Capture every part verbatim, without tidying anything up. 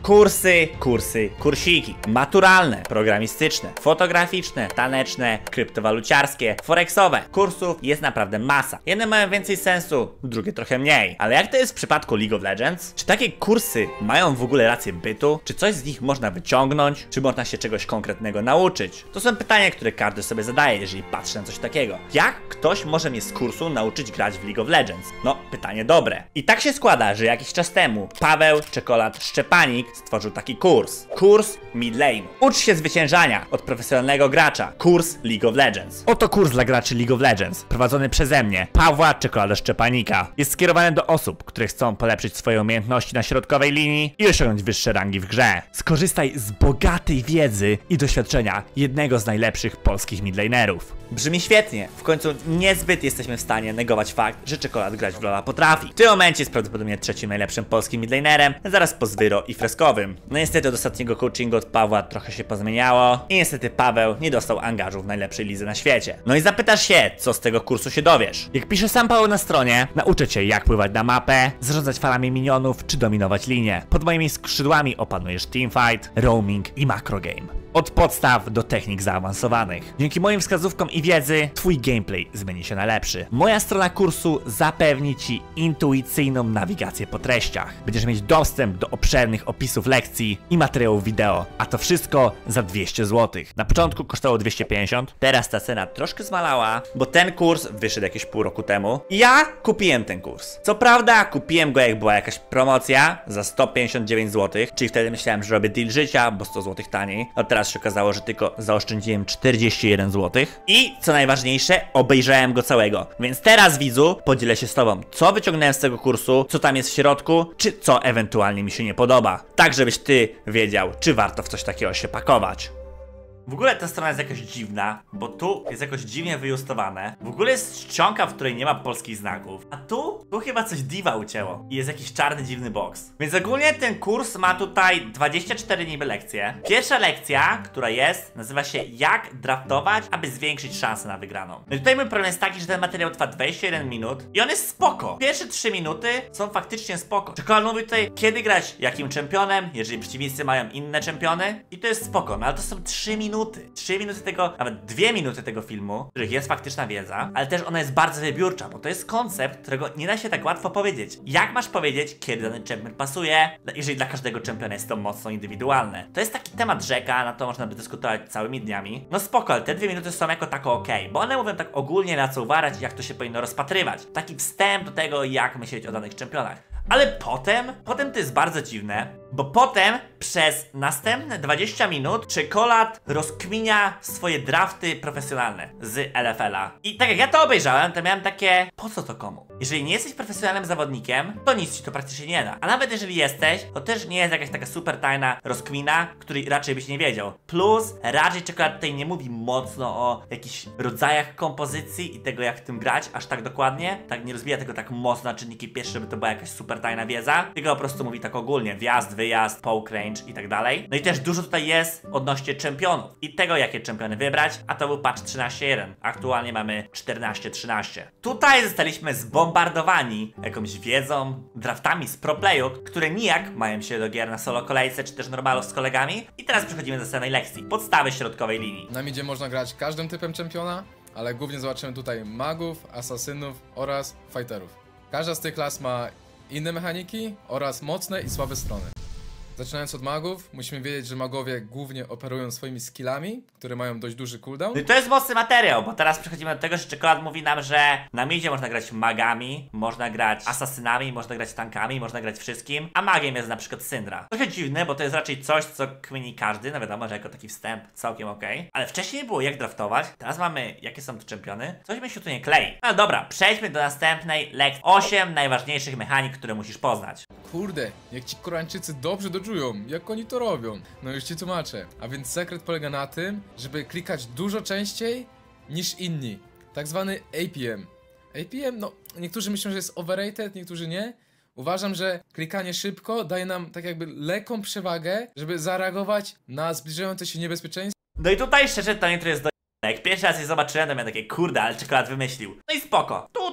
Kursy, kursy, kursiki. Maturalne, programistyczne, fotograficzne, taneczne, kryptowaluciarskie, forexowe. Kursów jest naprawdę masa. Jedne mają więcej sensu, drugie trochę mniej. Ale jak to jest w przypadku League of Legends? Czy takie kursy mają w ogóle rację bytu? Czy coś z nich można wyciągnąć? Czy można się czegoś konkretnego nauczyć? To są pytania, które każdy sobie zadaje, jeżeli patrzy na coś takiego. Jak ktoś może mnie z kursu nauczyć grać w League of Legends? No, pytanie dobre. I tak się składa, że jakiś czas temu Paweł Czekolad Szczepanik stworzył taki kurs. Kurs Mid Lane. Ucz się zwyciężania od profesjonalnego gracza. Kurs League of Legends. Oto kurs dla graczy League of Legends, prowadzony przeze mnie, Pawła Czekolada Szczepanika. Jest skierowany do osób, które chcą polepszyć swoje umiejętności na środkowej linii i osiągnąć wyższe rangi w grze. Skorzystaj z bogatej wiedzy i doświadczenia jednego z najlepszych polskich midlanerów. Brzmi świetnie. W końcu niezbyt jesteśmy w stanie negować fakt, że Czekolad grać w LoL'a potrafi. W tym momencie jest prawdopodobnie trzecim najlepszym polskim midlanerem, zaraz po Zwyro i Freskowym. No niestety od ostatniego coachingu od Pawła trochę się pozmieniało i niestety Paweł nie dostał angażu w najlepszej lidze na świecie. No i zapytasz się, co z tego kursu się dowiesz? Jak pisze sam Paweł na stronie, nauczę cię jak pływać na mapę, zarządzać falami minionów czy dominować linię. Pod moimi skrzydłami opanujesz teamfight, roaming i macrogame. Od podstaw do technik zaawansowanych. Dzięki moim wskazówkom i wiedzy, twój gameplay zmieni się na lepszy. Moja strona kursu zapewni ci intuicyjną nawigację po treściach. Będziesz mieć dostęp do obszernych opisów lekcji i materiałów wideo, a to wszystko za dwieście złotych. Na początku kosztowało dwieście pięćdziesiąt, teraz ta cena troszkę zmalała, bo ten kurs wyszedł jakieś pół roku temu. I ja kupiłem ten kurs. Co prawda kupiłem go jak była jakaś promocja za sto pięćdziesiąt dziewięć złotych, czyli wtedy myślałem, że robię deal życia, bo sto złotych taniej. A teraz się okazało, że tylko zaoszczędziłem czterdzieści jeden złotych. I co najważniejsze, obejrzałem go całego. Więc teraz, widzu, podzielę się z tobą, co wyciągnąłem z tego kursu, co tam jest w środku, czy co ewentualnie mi się nie podoba. Tak, żebyś ty wiedział, czy warto w coś takiego się pakować. W ogóle ta strona jest jakaś dziwna, bo tu jest jakoś dziwnie wyjustowane. W ogóle jest czcionka, w której nie ma polskich znaków. A tu, tu chyba coś diva ucięło. I jest jakiś czarny, dziwny boks. Więc ogólnie ten kurs ma tutaj dwadzieścia cztery niby lekcje. Pierwsza lekcja, która jest, nazywa się jak draftować, aby zwiększyć szanse na wygraną. No i tutaj mój problem jest taki, że ten materiał trwa dwadzieścia jeden minut i on jest spoko. Pierwsze trzy minuty są faktycznie spoko. Czekolad mówi tutaj, kiedy grać jakim czempionem, jeżeli przeciwnicy mają inne czempiony. I to jest spoko, no ale to są trzy minuty. trzy minuty tego, nawet dwie minuty tego filmu, w których jest faktyczna wiedza, ale też ona jest bardzo wybiórcza, bo to jest koncept, którego nie da się tak łatwo powiedzieć. Jak masz powiedzieć, kiedy dany czempion pasuje, jeżeli dla każdego czempiona jest to mocno indywidualne? To jest taki temat rzeka, na to można by dyskutować całymi dniami. No spoko, ale te dwie minuty są jako tako okej, bo one mówią tak ogólnie, na co uważać, jak to się powinno rozpatrywać. Taki wstęp do tego, jak myśleć o danych czempionach. Ale potem, potem to jest bardzo dziwne, bo potem przez następne dwadzieścia minut Czekolad rozkminia swoje drafty profesjonalne z L F L-a. I tak jak ja to obejrzałem, to miałem takie, po co to komu? Jeżeli nie jesteś profesjonalnym zawodnikiem, to nic ci to praktycznie nie da. A nawet jeżeli jesteś, to też nie jest jakaś taka super tajna rozkmina, której raczej byś nie wiedział. Plus, raczej Czekolad tutaj nie mówi mocno o jakichś rodzajach kompozycji i tego, jak w tym grać, aż tak dokładnie. Tak nie rozwija tego tak mocno na czynniki pierwsze, żeby to była jakaś super tajna wiedza. Tylko po prostu mówi tak ogólnie, wjazd, wyjazd, poke range i tak dalej. No i też dużo tutaj jest odnośnie czempionów i tego, jakie czempiony wybrać, a to był patch trzynaście jeden. Aktualnie mamy czternaście trzynaście. Tutaj zostaliśmy zbombardowani jakąś wiedzą, draftami z proplayu, które nijak mają się do gier na solo kolejce, czy też normalu z kolegami. I teraz przechodzimy do następnej lekcji. Podstawy środkowej linii. Na midzie można grać każdym typem czempiona, ale głównie zobaczymy tutaj magów, asasynów oraz fighterów. Każda z tych klas ma inne mechaniki oraz mocne i słabe strony. Zaczynając od magów, musimy wiedzieć, że magowie głównie operują swoimi skillami, które mają dość duży cooldown. No i to jest mocny materiał, bo teraz przechodzimy do tego, że Czekolad mówi nam, że na midzie można grać magami, można grać asasynami, można grać tankami, można grać wszystkim, a magiem jest na przykład Syndra. Trochę dziwne, bo to jest raczej coś, co kmini każdy, no wiadomo, że jako taki wstęp całkiem okej. Okay. Ale wcześniej było jak draftować, teraz mamy jakie są to czempiony. Coś mi się tu nie klei. No dobra, przejdźmy do następnej lekcji. osiem najważniejszych mechanik, które musisz poznać. Kurde, jak ci Koreańczycy dobrze dodżują, jak oni to robią? No już ci tłumaczę. A więc sekret polega na tym, żeby klikać dużo częściej niż inni. Tak zwany A P M. A P M, no niektórzy myślą, że jest overrated, niektórzy nie. Uważam, że klikanie szybko daje nam tak jakby lekką przewagę, żeby zareagować na zbliżające się niebezpieczeństwo. No i tutaj szczerze to intro jest do... Jak pierwszy raz je zobaczyłem, to miałem takie, kurde, ale Czekolad wymyślił. No i spoko. Tutaj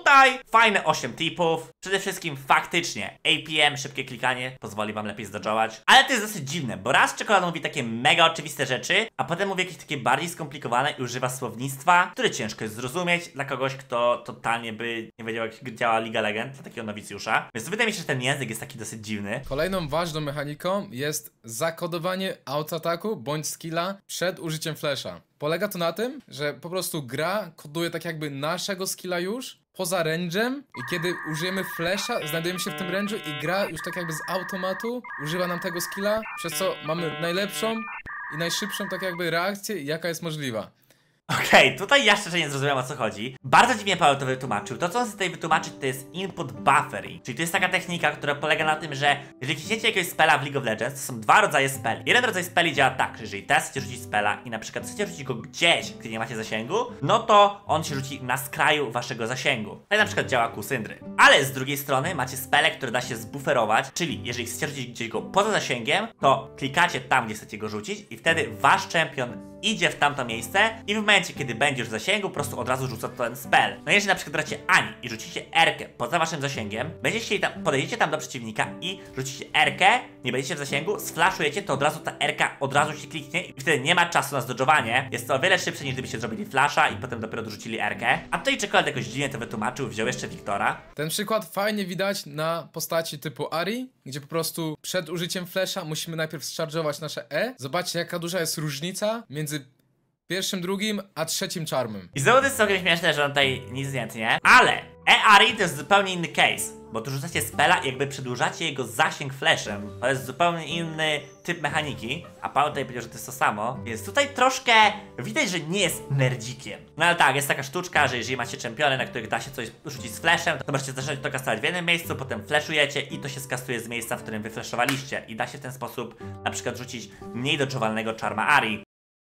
tutaj fajne osiem tipów. Przede wszystkim faktycznie A P M, szybkie klikanie, pozwoli wam lepiej zdodżować. Ale to jest dosyć dziwne, bo raz Czekolada mówi takie mega oczywiste rzeczy, a potem mówi jakieś takie bardziej skomplikowane i używa słownictwa, które ciężko jest zrozumieć dla kogoś, kto totalnie by nie wiedział, jak działa Liga Legend, dla takiego nowicjusza. Więc wydaje mi się, że ten język jest taki dosyć dziwny. Kolejną ważną mechaniką jest zakodowanie autoataku bądź skilla przed użyciem flasha. Polega to na tym, że po prostu gra koduje tak jakby naszego skilla już poza range'em i kiedy użyjemy flasha, znajdujemy się w tym range'u i gra już tak jakby z automatu używa nam tego skilla, przez co mamy najlepszą i najszybszą tak jakby reakcję, jaka jest możliwa. Okej, okay, tutaj ja szczerze nie zrozumiałem, o co chodzi. Bardzo dziwnie Paweł to wytłumaczył. To, co on chce tutaj wytłumaczyć, to jest input buffering. Czyli to jest taka technika, która polega na tym, że jeżeli chcecie jakiegoś spela w League of Legends, to są dwa rodzaje speli. Jeden rodzaj speli działa tak, że jeżeli teraz chcecie rzucić spela i na przykład chcecie rzucić go gdzieś, gdzie nie macie zasięgu, no to on się rzuci na skraju waszego zasięgu. Tak na przykład działa ku Syndry. Ale z drugiej strony macie spele, które da się zbuferować, czyli jeżeli chcecie rzucić gdzieś go poza zasięgiem, to klikacie tam, gdzie chcecie go rzucić i wtedy wasz czempion idzie w tamto miejsce i w momencie, kiedy będzie już w zasięgu, po prostu od razu rzuca ten spell. No jeżeli na przykład gracie Ani i rzucicie R-kę poza waszym zasięgiem, będziecie chcieli tam, podejdziecie tam do przeciwnika i rzucicie R-kę, nie będziecie w zasięgu, sflaszujecie, to od razu ta R-ka od razu się kliknie i wtedy nie ma czasu na zdodżowanie. Jest to o wiele szybsze, niż gdybyście zrobili flasha i potem dopiero dorzucili R-kę. A tutaj Czekolad jakoś dziwnie to wytłumaczył, wziął jeszcze Wiktora. Ten przykład fajnie widać na postaci typu Ahri, gdzie po prostu przed użyciem flasha musimy najpierw zcharge'ować nasze E. Zobaczcie, jaka duża jest różnica między pierwszym, drugim, a trzecim czarmem. I znowu to jest całkiem śmieszne, że on tutaj nic nie tnie, ale E-Ahri to jest zupełnie inny case, bo tu rzucacie spela i jakby przedłużacie jego zasięg flashem. To jest zupełnie inny typ mechaniki, a Paweł tutaj powiedział, że to jest to samo. Więc tutaj troszkę widać, że nie jest nerdzikiem. No ale tak, jest taka sztuczka, że jeżeli macie czempiony, na których da się coś rzucić z flashem, to możecie zacząć to kastować w jednym miejscu, potem flashujecie i to się skastuje z miejsca, w którym wy flashowaliście. I da się w ten sposób na przykład rzucić mniej dodżowalnego czarma Ahri.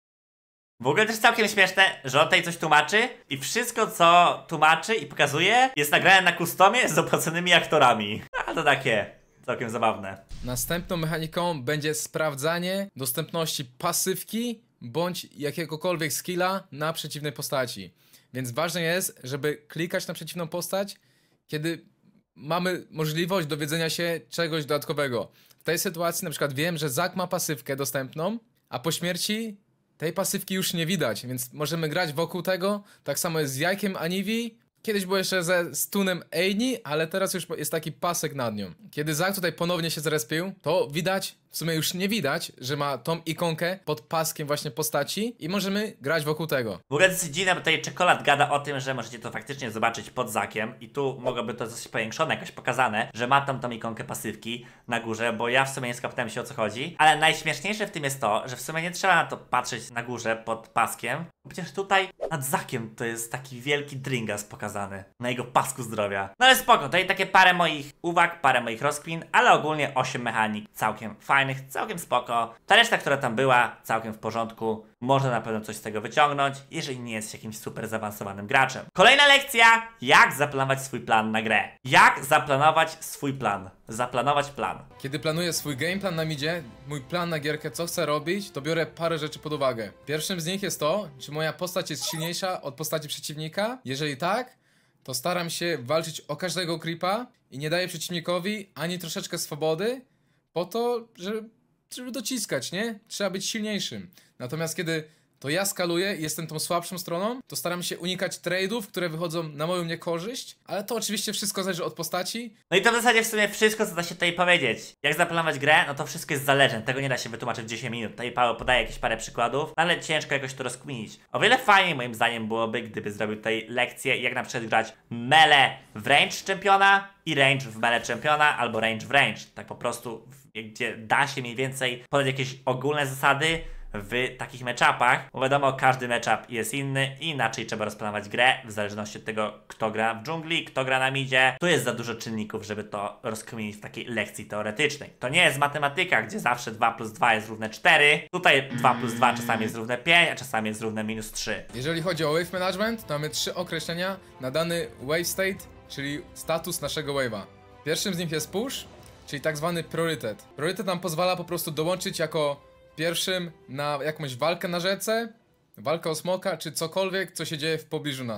W ogóle też całkiem śmieszne, że on tutaj coś tłumaczy i wszystko, co tłumaczy i pokazuje, jest nagrane na customie z opłaconymi aktorami. A to takie całkiem zabawne. Następną mechaniką będzie sprawdzanie dostępności pasywki bądź jakiegokolwiek skilla na przeciwnej postaci. Więc ważne jest, żeby klikać na przeciwną postać, kiedy mamy możliwość dowiedzenia się czegoś dodatkowego. W tej sytuacji na przykład wiem, że Zac ma pasywkę dostępną, a po śmierci tej pasywki już nie widać, więc możemy grać wokół tego. Tak samo jest z jajkiem Anivi. Kiedyś było jeszcze ze stunem Eini, ale teraz już jest taki pasek nad nią. Kiedy Zac tutaj ponownie się zrespił, to widać, w sumie już nie widać, że ma tą ikonkę pod paskiem właśnie postaci i możemy grać wokół tego. W ogóle dosyć dziwne, bo tutaj Czekolad gada o tym, że możecie to faktycznie zobaczyć pod Zakiem i tu mogłoby to coś powiększone, jakoś pokazane, że ma tam tą ikonkę pasywki na górze, bo ja w sumie nie skapnąłem się, o co chodzi. Ale najśmieszniejsze w tym jest to, że w sumie nie trzeba na to patrzeć na górze pod paskiem, bo przecież tutaj nad Zakiem to jest taki wielki Dringas pokazany na jego pasku zdrowia. No ale spoko, tutaj takie parę moich uwag, parę moich rozkmin, ale ogólnie osiem mechanik całkiem fajnych, całkiem spoko. Ta reszta, która tam była, całkiem w porządku. Można na pewno coś z tego wyciągnąć, jeżeli nie jest jakimś super zaawansowanym graczem. Kolejna lekcja, jak zaplanować swój plan na grę. Jak zaplanować swój plan. Zaplanować plan. Kiedy planuję swój gameplan na midzie, mój plan na gierkę, co chcę robić, to biorę parę rzeczy pod uwagę. Pierwszym z nich jest to, czy moja postać jest silniejsza od postaci przeciwnika. Jeżeli tak, to staram się walczyć o każdego creepa i nie daję przeciwnikowi ani troszeczkę swobody, po to, żeby, żeby dociskać, nie? Trzeba być silniejszym. Natomiast kiedy to ja skaluję i jestem tą słabszą stroną, to staram się unikać trade'ów, które wychodzą na moją niekorzyść, ale to oczywiście wszystko zależy od postaci. No i to w zasadzie w sumie wszystko, co da się tutaj powiedzieć. Jak zaplanować grę, no to wszystko jest zależne, tego nie da się wytłumaczyć w dziesięć minut. Tutaj Paweł podaje jakieś parę przykładów, ale ciężko jakoś to rozkminić. O wiele fajniej moim zdaniem byłoby, gdyby zrobił tutaj lekcję, jak na przykład grać melee w range czempiona i range w melee czempiona, albo range w range. Tak po prostu, gdzie da się mniej więcej podać jakieś ogólne zasady w takich matchupach, bo wiadomo, każdy matchup jest inny i inaczej trzeba rozplanować grę w zależności od tego, kto gra w dżungli, kto gra na midzie. Tu jest za dużo czynników, żeby to rozkminić w takiej lekcji teoretycznej. To nie jest matematyka, gdzie zawsze dwa plus dwa jest równe cztery. Tutaj dwa plus dwa czasami jest równe pięć, a czasami jest równe minus trzy. Jeżeli chodzi o wave management, to mamy trzy określenia na dany wave state, czyli status naszego wave'a. Pierwszym z nich jest push, czyli tak zwany priorytet. Priorytet nam pozwala po prostu dołączyć jako pierwszym na jakąś walkę na rzece, walkę o smoka, czy cokolwiek, co się dzieje w pobliżu nas.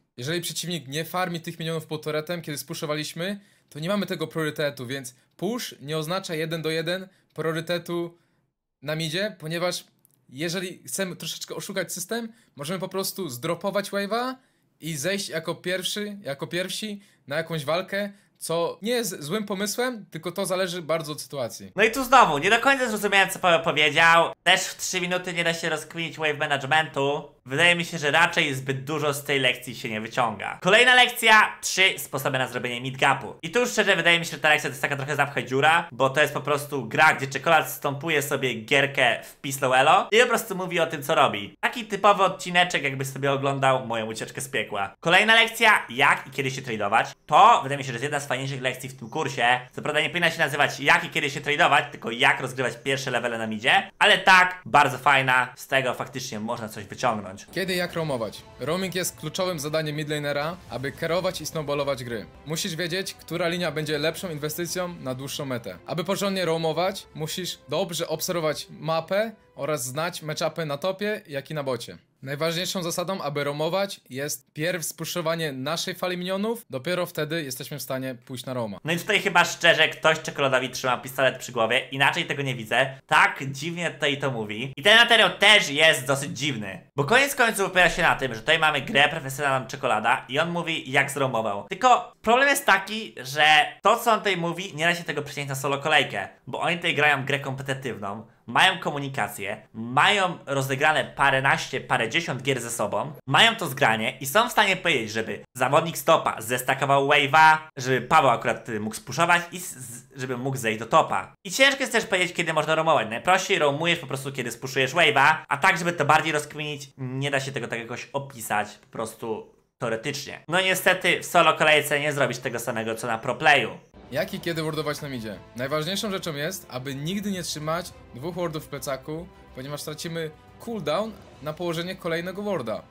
Jeżeli przeciwnik nie farmi tych minionów pod turretem, kiedy spuszowaliśmy, to nie mamy tego priorytetu, więc push nie oznacza jeden do jeden priorytetu na midzie, ponieważ jeżeli chcemy troszeczkę oszukać system, możemy po prostu zdropować wave'a i zejść jako pierwszy, jako pierwsi na jakąś walkę, co nie jest złym pomysłem, tylko to zależy bardzo od sytuacji. No i tu znowu, nie do końca zrozumiałem, co Paweł powiedział. Też w trzy minuty nie da się rozkminić wave managementu. Wydaje mi się, że raczej zbyt dużo z tej lekcji się nie wyciąga. Kolejna lekcja, trzy sposoby na zrobienie mid-gapu. I tu szczerze wydaje mi się, że ta lekcja to jest taka trochę zapchaj dziura, bo to jest po prostu gra, gdzie czekolad stąpuje sobie gierkę w Pislow Elo i po prostu mówi o tym, co robi. Taki typowy odcineczek, jakbyś sobie oglądał moją ucieczkę z piekła. Kolejna lekcja, jak i kiedy się tradować. To wydaje mi się, że jest jedna z fajniejszych lekcji w tym kursie. Co prawda nie powinna się nazywać jak i kiedy się tradować, tylko jak rozgrywać pierwsze levele na midzie, ale tak, bardzo fajna, z tego faktycznie można coś wyciągnąć. Kiedy i jak roamować? Roaming jest kluczowym zadaniem midlanera, aby kierować i snowballować gry. Musisz wiedzieć, która linia będzie lepszą inwestycją na dłuższą metę. Aby porządnie roamować, musisz dobrze obserwować mapę oraz znać matchupy na topie, jak i na bocie. Najważniejszą zasadą, aby roamować, jest pierw spuszowanie naszej fali minionów, dopiero wtedy jesteśmy w stanie pójść na roama. No i tutaj chyba szczerze ktoś czekoladowi trzyma pistolet przy głowie, inaczej tego nie widzę. Tak dziwnie tutaj to mówi. I ten materiał też jest dosyć dziwny, bo koniec końców opiera się na tym, że tutaj mamy grę profesjonalną czekolada i on mówi jak zromował. Tylko problem jest taki, że to co on tutaj mówi nie da się tego przeciąć na solo kolejkę, bo oni tutaj grają grę kompetytywną. Mają komunikację, mają rozegrane paręnaście, parędziesiąt gier ze sobą, mają to zgranie i są w stanie powiedzieć, żeby zawodnik stopa zestakował wave'a, żeby Paweł akurat mógł spuszować i żeby mógł zejść do topa. I ciężko jest też powiedzieć, kiedy można roamować. Najprościej roamujesz po prostu, kiedy spuszujesz wave'a, a tak, żeby to bardziej rozkminić, nie da się tego tak jakoś opisać, po prostu teoretycznie. No niestety w solo kolejce nie zrobisz tego samego co na pro playu. Jak i kiedy wardować na midzie? Najważniejszą rzeczą jest, aby nigdy nie trzymać dwóch wardów w plecaku, ponieważ tracimy cooldown na położenie kolejnego warda.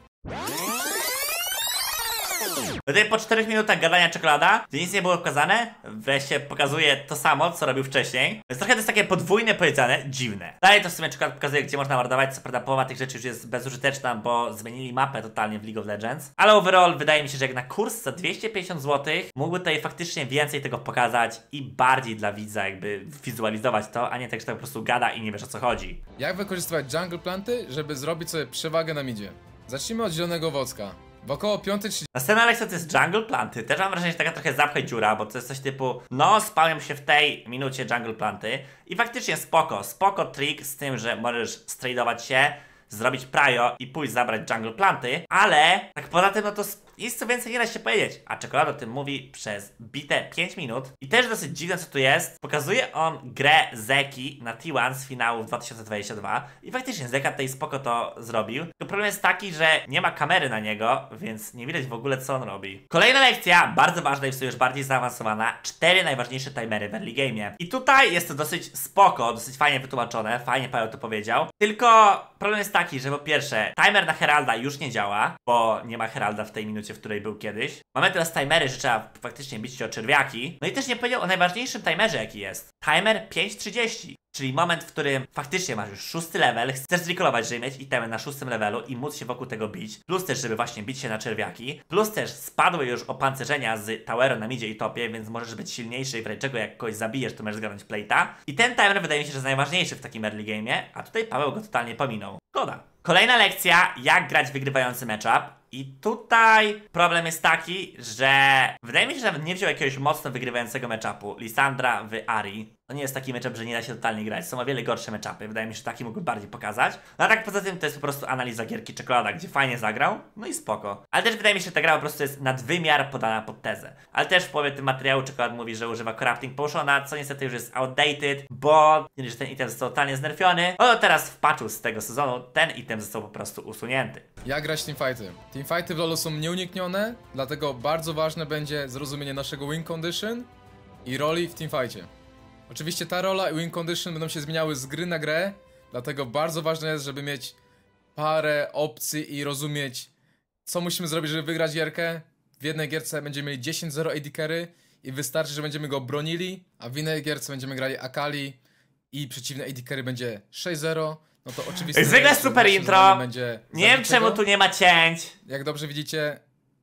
Tutaj po czterech minutach gadania czekolada, gdzie nic nie było pokazane, wreszcie pokazuje to samo, co robił wcześniej. Więc trochę to jest takie podwójne powiedziane, dziwne. Dalej to w sumie czekolad pokazuje, gdzie można wardować, co prawda połowa tych rzeczy już jest bezużyteczna, bo zmienili mapę totalnie w League of Legends. Ale overall wydaje mi się, że jak na kurs za dwieście pięćdziesiąt złotych mógłby tutaj faktycznie więcej tego pokazać i bardziej dla widza jakby wizualizować to, a nie tak, że to po prostu gada i nie wiesz o co chodzi. Jak wykorzystywać jungle planty, żeby zrobić sobie przewagę na midzie? Zacznijmy od zielonego owocka. W około piątej trzydzieści. Następna lekcja to jest jungle planty. Też mam wrażenie, że taka trochę zapchaj dziura, bo to jest coś typu no, spałem się w tej minucie jungle planty i faktycznie spoko, spoko trik z tym, że możesz stradować się, zrobić prio i pójść zabrać jungle planty, ale tak poza tym no to nic co więcej nie da się powiedzieć, a czekolada o tym mówi przez bite pięć minut i też dosyć dziwne co tu jest, pokazuje on grę Zeki na T jeden z finału dwa tysiące dwudziestego drugiego i faktycznie Zeka tutaj spoko to zrobił, tylko problem jest taki, że nie ma kamery na niego, więc nie widać w ogóle co on robi. Kolejna lekcja, bardzo ważna i w sumie już bardziej zaawansowana, cztery najważniejsze timery w early game'ie i tutaj jest to dosyć spoko, dosyć fajnie wytłumaczone, fajnie Paweł to powiedział, tylko problem jest taki, że po pierwsze timer na Heralda już nie działa, bo nie ma Heralda w tej minucie, w której był kiedyś. Mamy teraz timery, że trzeba faktycznie bić się o czerwiaki. No i też nie powiedział o najważniejszym timerze jaki jest. Timer pięć trzydzieści. Czyli moment, w którym faktycznie masz już szósty level, chcesz zrecolować, żeby mieć itemy na szóstym levelu i móc się wokół tego bić, plus też, żeby właśnie bić się na czerwiaki, plus też spadły już opancerzenia z toweru na midzie i topie, więc możesz być silniejszy i w razie czego jak kogoś zabijesz, to możesz zgarnąć plate'a. I ten timer wydaje mi się, że jest najważniejszy w takim early game'ie, a tutaj Paweł go totalnie pominął. Szkoda. Kolejna lekcja, jak grać wygrywający matchup. I tutaj problem jest taki, że wydaje mi się, że nawet nie wziął jakiegoś mocno wygrywającego matchupu. Lisandra w Ari. To nie jest taki matchup, że nie da się totalnie grać. Są o wiele gorsze matchupy. Wydaje mi się, że taki mógłby bardziej pokazać. No a tak poza tym to jest po prostu analiza gierki czekolada, gdzie fajnie zagrał. No i spoko. Ale też wydaje mi się, że ta gra po prostu jest nadwymiar podana pod tezę. Ale też w połowie tym materiału czekolad mówi, że używa Corrupting Potiona, co niestety już jest outdated, bo że ten item został totalnie znerfiony. No teraz w patchu z tego sezonu ten item został po prostu usunięty. Jak grać teamfighty? Teamfighty w LoLu są nieuniknione, dlatego bardzo ważne będzie zrozumienie naszego win condition i roli w teamfightie. Oczywiście ta rola i win condition będą się zmieniały z gry na grę, dlatego bardzo ważne jest, żeby mieć parę opcji i rozumieć, co musimy zrobić, żeby wygrać gierkę. W jednej gierce będziemy mieli dziesięć zero A D carry i wystarczy, że będziemy go bronili, a w innej gierce będziemy grali Akali i przeciwne A D carry będzie sześć zero. No to oczywiście. Zwykle super intro. Będzie nie wiem czemu tu nie ma cięć. Jak dobrze widzicie,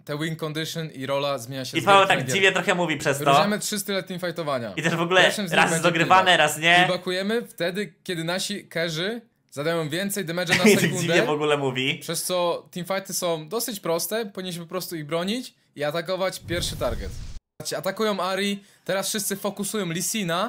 te win condition i rola zmienia się I z Paweł gierki na tak gierkę. dziwnie trochę mówi przez to. Bierzemy trzy style teamfightowania. I też w ogóle Pierwszym z nich raz będzie jest dogrywane, feedback. raz nie. Feedbackujemy wtedy, kiedy nasi carry zadają więcej damage'a na I tak dziwnie sekundę, w ogóle mówi. przez co teamfighty są dosyć proste, powinniśmy po prostu ich bronić i atakować pierwszy target. Atakują Ari, teraz wszyscy fokusują Lee Sina,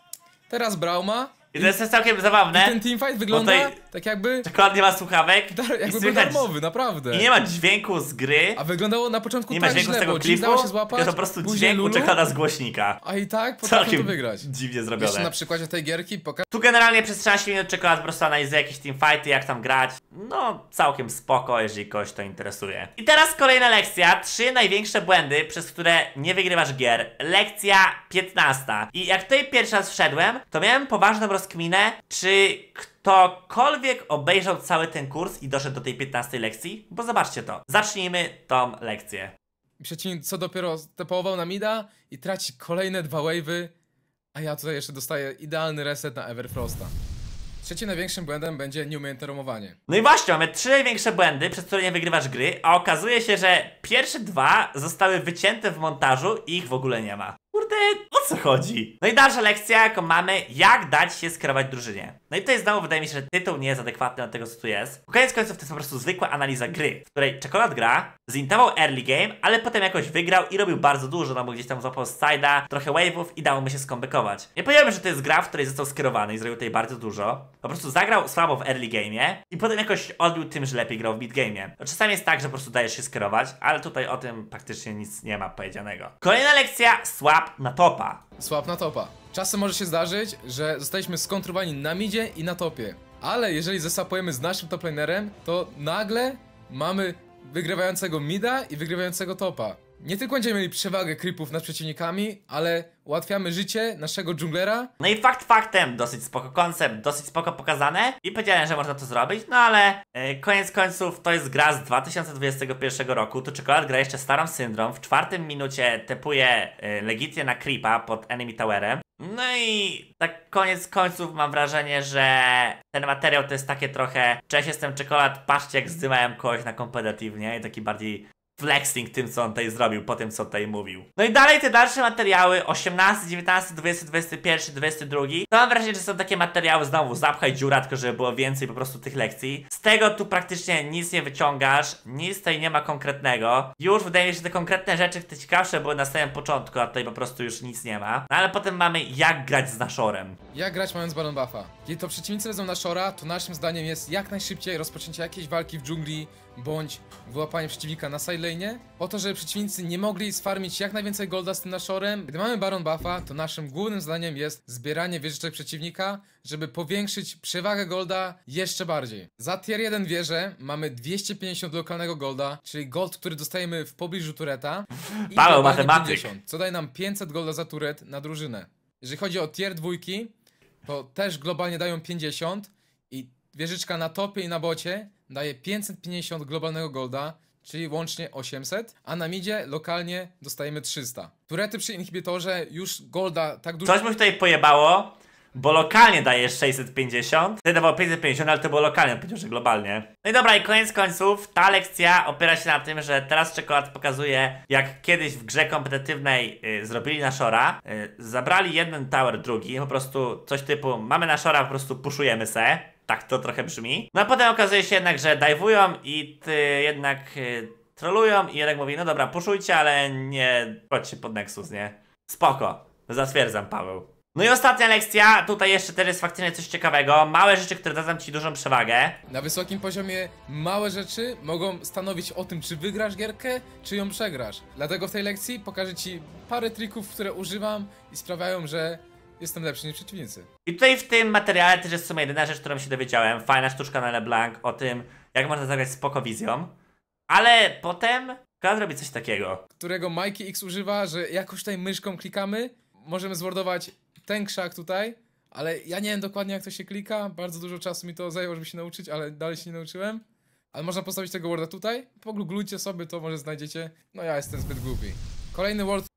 teraz Brauma. I to jest całkiem I zabawne. ten teamfight wygląda tutaj tak jakby, Czekolad nie ma słuchawek. dar, i jakby był słychać- darmowy, naprawdę. I nie ma dźwięku z gry. A wyglądało na początku Nie ma tak dźwięku z źle, tego bo Jhin klipu. dało się złapać, Tylko to po prostu później dźwięku Lulu, czekolada z głośnika. a i tak potrafią to Całkiem wygrać. dziwnie Jeszcze zrobione. na przykładzie tej gierki pokażę. Tu generalnie przez trzynaście minut czekolad po prostu analizuje jakieś teamfighty, jak tam grać. No, całkiem spoko, jeżeli kogoś to interesuje. I teraz kolejna lekcja. Trzy największe błędy, przez które nie wygrywasz gier. Lekcja piętnasta. I jak tutaj pierwszy raz wszedłem, to miałem poważną rozkminę, czy ktokolwiek obejrzał cały ten kurs i doszedł do tej piętnastej lekcji? Bo zobaczcie to. Zacznijmy tą lekcję. Przeciwnik co dopiero tepował na mida i traci kolejne dwa wave'y, a ja tutaj jeszcze dostaję idealny reset na Everfrosta. Trzecim największym błędem będzie nieumiejętne romowanie. No i właśnie, mamy trzy największe błędy, przez które nie wygrywasz gry, a okazuje się, że pierwsze dwa zostały wycięte w montażu i ich w ogóle nie ma. Kurde, o co chodzi? No i dalsza lekcja, jaką mamy, jak dać się skierować drużynie. No i tutaj znowu wydaje mi się, że tytuł nie jest adekwatny do tego, co tu jest. Koniec końców to jest po prostu zwykła analiza gry, w której Czekolad gra, zintował early game, ale potem jakoś wygrał i robił bardzo dużo, no bo gdzieś tam złapał z side'a, trochę wave'ów i dało mu się skombekować. Nie powiedziałbym, że to jest gra, w której został skierowany i zrobił tutaj bardzo dużo. Po prostu zagrał słabo w early game'ie i potem jakoś odbił tym, że lepiej grał w mid game'ie. No, czasami jest tak, że po prostu dajesz się skierować, ale tutaj o tym praktycznie nic nie ma powiedzianego. Kolejna lekcja, swap na topa. Swap na topa. Czasem może się zdarzyć, że zostaliśmy skontrowani na midzie i na topie. Ale jeżeli zesapujemy z naszym toplanerem, to nagle mamy wygrywającego mida i wygrywającego topa. Nie tylko będziemy mieli przewagę creepów nad przeciwnikami, ale ułatwiamy życie naszego dżunglera. No i fakt faktem, dosyć spoko koncept, dosyć spoko pokazane i powiedziałem, że można to zrobić, no ale yy, koniec końców to jest gra z dwa tysiące dwudziestego pierwszego roku, tu Czekolad gra jeszcze starą syndrom, w czwartym minucie tepuje yy, legitnie na creepa pod enemy towerem. No i tak koniec końców mam wrażenie, że ten materiał to jest takie trochę cześć, jestem Czekolad, patrzcie jak zdymałem kogoś na kompetywnie i taki bardziej flexing tym, co on tutaj zrobił, po tym, co tutaj mówił. No i dalej te dalsze materiały, osiemnasty, dziewiętnasty, dwudziesty, dwudziesty pierwszy, dwudziesty drugi, to mam wrażenie, że są takie materiały znowu zapchaj dziura, tylko żeby było więcej po prostu tych lekcji. Z tego tu praktycznie nic nie wyciągasz, nic tutaj nie ma konkretnego. Już wydaje mi się, że te konkretne rzeczy, te ciekawsze były na samym początku, a tutaj po prostu już nic nie ma. No ale potem mamy jak grać z Nashorem. Jak grać mając Baron Buffa? Kiedy to przeciwnicy wezmą Nashora, to naszym zdaniem jest jak najszybciej rozpoczęcie jakiejś walki w dżungli, bądź wyłapanie przeciwnika na sidelane, po to, żeby przeciwnicy nie mogli sfarmić jak najwięcej golda z tym Nashorem. Gdy mamy Baron Buffa, to naszym głównym zadaniem jest zbieranie wieżyczek przeciwnika, żeby powiększyć przewagę golda jeszcze bardziej. Za tier jeden wieżę mamy dwieście pięćdziesiąt lokalnego golda, czyli gold, który dostajemy w pobliżu tureta. I Paweł, globalnie matematyk. pięćdziesiąt, co daje nam pięćset golda za turet na drużynę. Jeżeli chodzi o tier dwójki, to też globalnie dają pięćdziesiąt i wieżyczka na topie i na bocie daje pięćset pięćdziesiąt globalnego golda, czyli łącznie osiemset, a na midzie lokalnie dostajemy trzysta. Turety przy inhibitorze już golda tak dużo... Coś mi tutaj pojebało, bo lokalnie dajesz sześćset pięćdziesiąt, ty dawał pięćset pięćdziesiąt, ale to było lokalnie, powiedział, że globalnie. No i dobra, i koniec końców, ta lekcja opiera się na tym, że teraz Czekolad pokazuje, jak kiedyś w grze kompetytywnej y, zrobili Nashora, y, zabrali jeden tower, drugi, po prostu coś typu, mamy Nashora, po prostu puszujemy se, tak to trochę brzmi. No a potem okazuje się jednak, że dajwują i ty jednak y, trolują i jednak mówi, no dobra, puszujcie, ale nie chodźcie pod Nexus, nie? Spoko, zatwierdzam, Paweł. No i ostatnia lekcja, tutaj jeszcze też jest faktycznie coś ciekawego, małe rzeczy, które dadzą ci dużą przewagę. Na wysokim poziomie małe rzeczy mogą stanowić o tym, czy wygrasz gierkę, czy ją przegrasz. Dlatego w tej lekcji pokażę ci parę trików, które używam i sprawiają, że jestem lepszy niż przeciwnicy. I tutaj w tym materiale też jest w sumie jedyna rzecz, którą się dowiedziałem, fajna sztuczka na LeBlanc o tym, jak można zagrać spoko wizją. Ale potem Czekolad robi coś takiego. Którego Mikey X używa, że jakoś tutaj myszką klikamy, możemy zwordować ten krzak tutaj, ale ja nie wiem dokładnie jak to się klika, bardzo dużo czasu mi to zajęło, żeby się nauczyć, ale dalej się nie nauczyłem. Ale można postawić tego worda tutaj, pogooglujcie sobie to, może znajdziecie. No ja jestem zbyt głupi. Kolejny word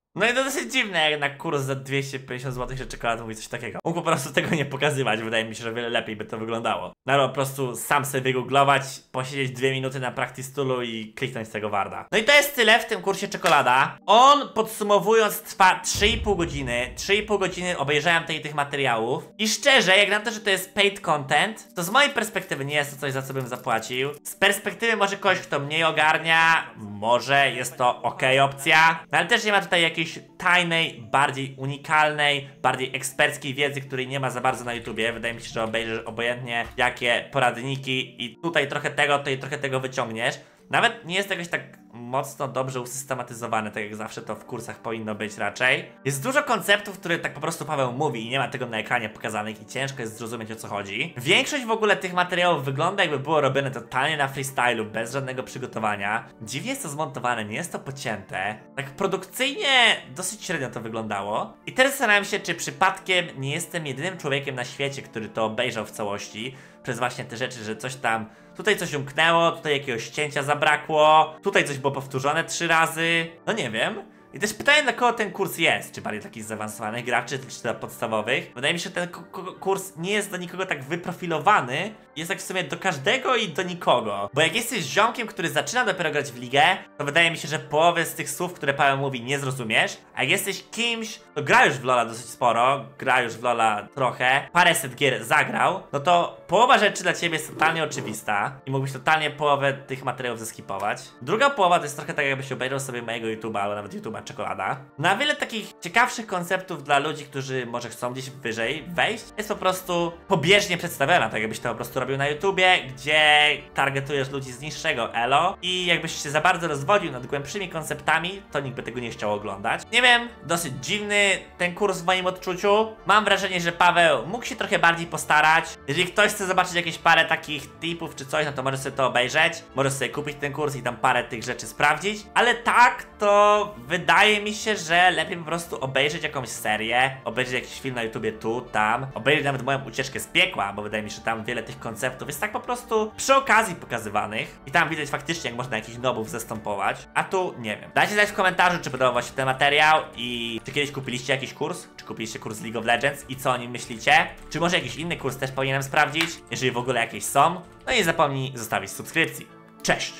No i to dosyć dziwne, jak na kurs za dwieście pięćdziesiąt złotych że czekolada mówi coś takiego. Mógł po prostu tego nie pokazywać, wydaje mi się, że wiele lepiej by to wyglądało. No po prostu sam sobie wygooglować, posiedzieć dwie minuty na practice toolu i kliknąć z tego warda. No i to jest tyle w tym kursie czekolada. On, podsumowując, trwa trzy i pół godziny. trzy i pół godziny obejrzałem tej, tych materiałów. I szczerze, jak na to, że to jest paid content, to z mojej perspektywy nie jest to coś, za co bym zapłacił. Z perspektywy może kogoś, kto mniej ogarnia, może jest to ok opcja. No ale też nie ma tutaj jakiejś tajnej, bardziej unikalnej, bardziej eksperckiej wiedzy, której nie ma za bardzo na YouTubie. Wydaje mi się, że obejrzysz obojętnie jakie poradniki i tutaj trochę tego, tutaj trochę tego wyciągniesz. Nawet nie jest jakoś tak mocno dobrze usystematyzowane, tak jak zawsze to w kursach powinno być raczej. Jest dużo konceptów, które tak po prostu Paweł mówi i nie ma tego na ekranie pokazanych i ciężko jest zrozumieć, o co chodzi. Większość w ogóle tych materiałów wygląda, jakby było robione totalnie na freestylu, bez żadnego przygotowania. Dziwnie jest to zmontowane, nie jest to pocięte. Tak produkcyjnie dosyć średnio to wyglądało. I teraz zastanawiam się, czy przypadkiem nie jestem jedynym człowiekiem na świecie, który to obejrzał w całości, przez właśnie te rzeczy, że coś tam, tutaj coś umknęło, tutaj jakiegoś cięcia zabrakło, tutaj coś było powtórzone trzy razy, no nie wiem. I też pytanie, dla kogo ten kurs jest, czy bardziej takich zaawansowanych graczy, czy dla podstawowych. Wydaje mi się, że ten kurs nie jest do nikogo tak wyprofilowany, jest tak w sumie do każdego i do nikogo. Bo jak jesteś ziomkiem, który zaczyna dopiero grać w ligę, to wydaje mi się, że połowę z tych słów, które Paweł mówi, nie zrozumiesz. A jak jesteś kimś, kto gra już w LoLa dosyć sporo, gra już w LoLa trochę, paręset gier zagrał, no to połowa rzeczy dla ciebie jest totalnie oczywista i mógłbyś totalnie połowę tych materiałów zeskipować. Druga połowa to jest trochę tak, jakbyś obejrzał sobie mojego YouTube'a, albo nawet YouTube'a Czekolada. Na wiele takich ciekawszych konceptów dla ludzi, którzy może chcą gdzieś wyżej wejść, jest po prostu pobieżnie przedstawiona, tak jakbyś to po prostu robił na YouTubie, gdzie targetujesz ludzi z niższego elo i jakbyś się za bardzo rozwodził nad głębszymi konceptami, to nikt by tego nie chciał oglądać. Nie wiem, dosyć dziwny ten kurs w moim odczuciu. Mam wrażenie, że Paweł mógł się trochę bardziej postarać. Jeżeli ktoś chce zobaczyć jakieś parę takich tipów czy coś, no to może sobie to obejrzeć, może sobie kupić ten kurs i tam parę tych rzeczy sprawdzić, ale tak to wydaje mi się, że lepiej po prostu obejrzeć jakąś serię, obejrzeć jakiś film na YouTubie tu, tam, obejrzeć nawet moją ucieczkę z piekła, bo wydaje mi się, że tam wiele tych konceptów jest tak po prostu przy okazji pokazywanych i tam widać faktycznie, jak można jakichś nobów zastępować, a tu nie wiem. Dajcie znać w komentarzu, czy podobał wam się ten materiał i czy kiedyś kupiliście jakiś kurs, czy kupiliście kurs League of Legends i co o nim myślicie, czy może jakiś inny kurs też powinienem sprawdzić, jeżeli w ogóle jakieś są. No i nie zapomnij zostawić subskrypcji. Cześć!